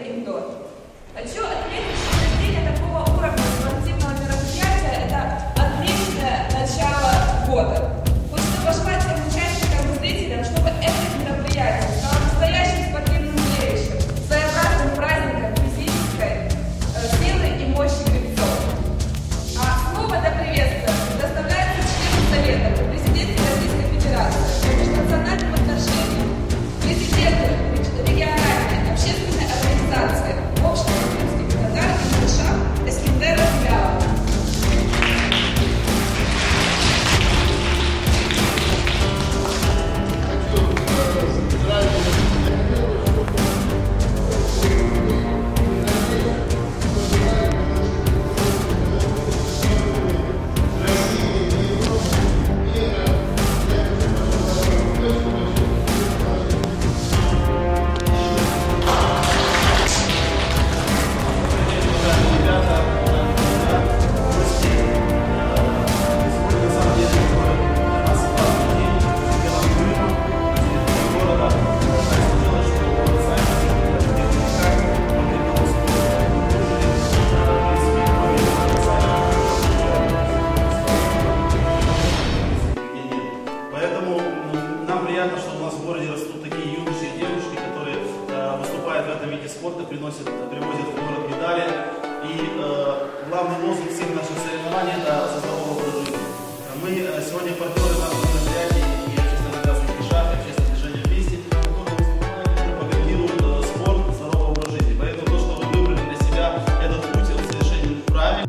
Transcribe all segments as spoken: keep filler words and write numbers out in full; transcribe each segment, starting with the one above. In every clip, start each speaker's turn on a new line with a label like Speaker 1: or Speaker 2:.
Speaker 1: анекдот. Хочу отметить, что проведение такого уровня спортивного мероприятия – это отличное начало года. Хочется пожелать всем участникам и зрителям, чтобы это мероприятие стало настоящим спортивным зрелищем, своеобразным праздником физической силы и мощи гребцов. А слово для приветствия предоставляется члену Совета при президенте Российской Федерации по межнациональным отношениям, президенту региональной общественной организации общества крымских татар и США Эскендеру Зиялову.
Speaker 2: Спорта приносят, привозят в город медали. И э, главный лозунг всех наших соревнований – это «За здоровый образ жизни». Мы э, сегодня партнеры нашего мероприятия и общественно-гражданских шаг, и общественного движения «Вместе», которые пропагандируют э, спорт, здоровый образ жизни. Поэтому то, что вы выбрали для себя этот путь, он совершенно правильный.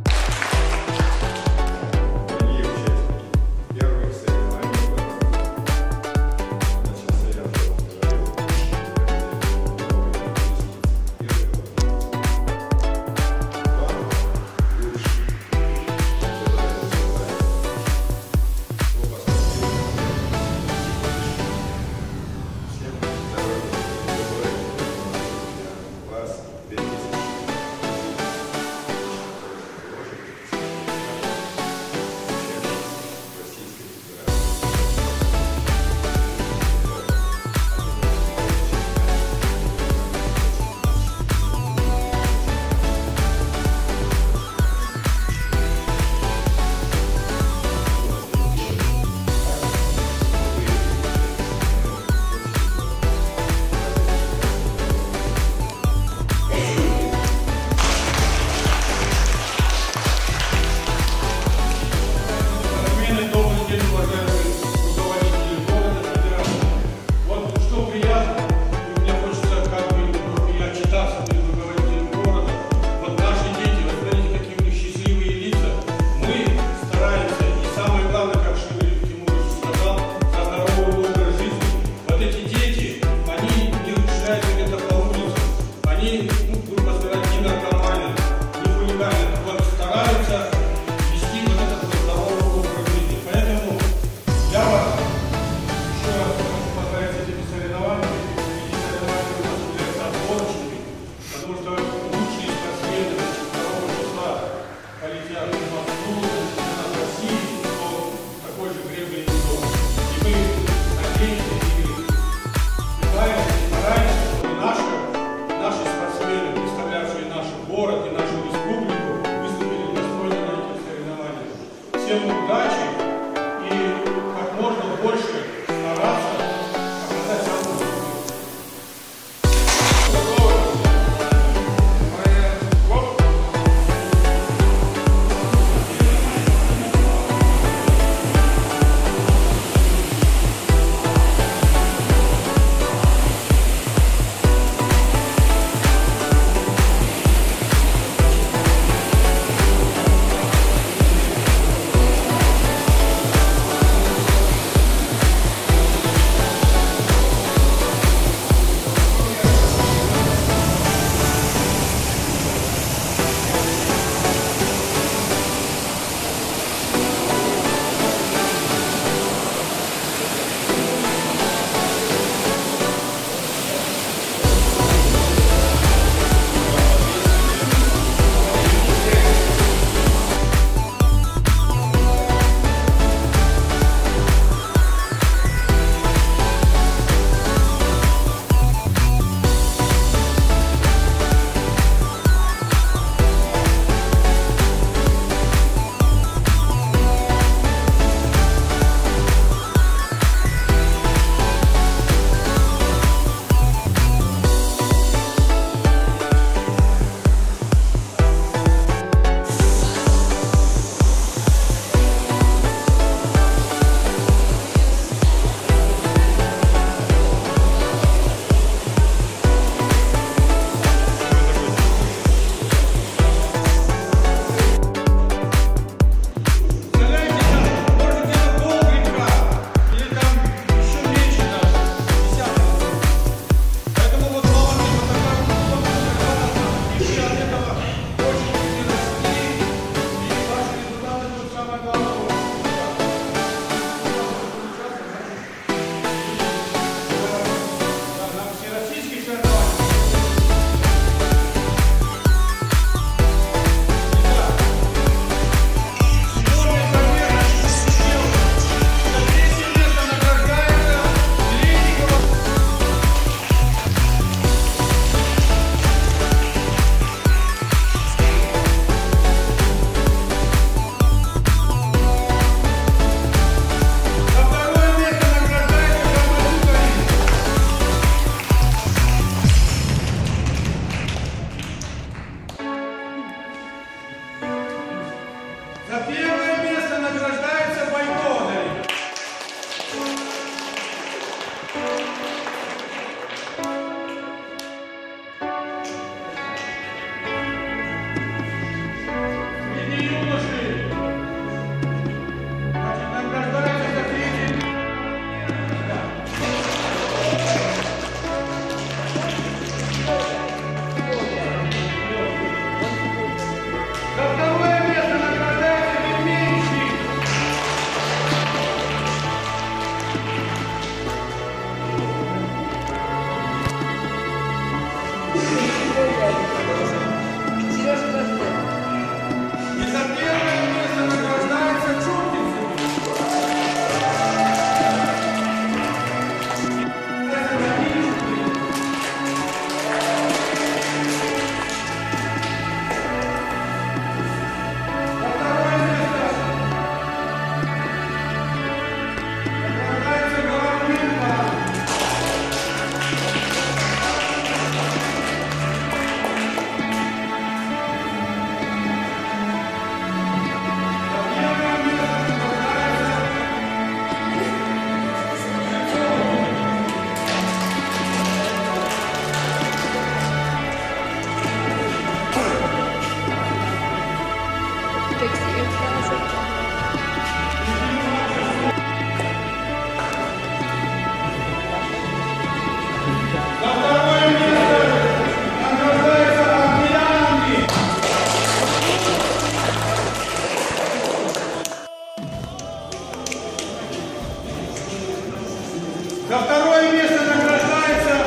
Speaker 3: За второе место награждается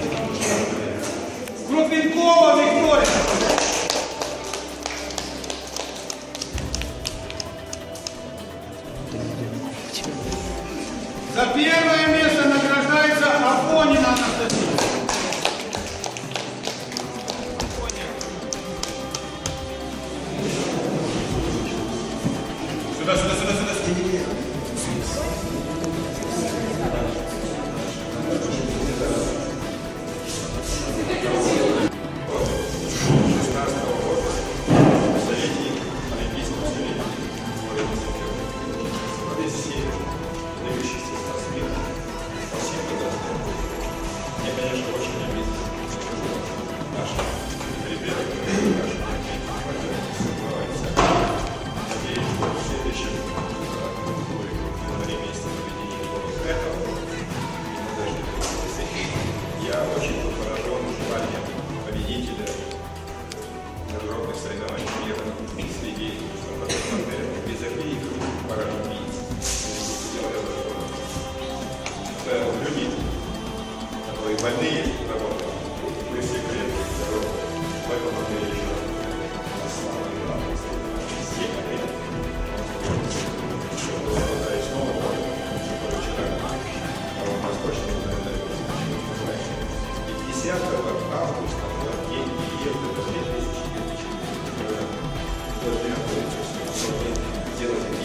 Speaker 3: Крупенкова Виктория. За первое место награждается Афонина Анастасия. Сюда, сюда, сюда, сюда.
Speaker 4: Я очень поражен желанием победителя международных соревнований мира среди призовых паралимпийцев. Это люди, которые больные работают, мы все крепкие, здоровые. Поэтому мы еще слава и главное, все победы. Что было и снова больно, что вчера Восточный десятого августа в день переезда до две тысячи двадцать четвёртого года должны делать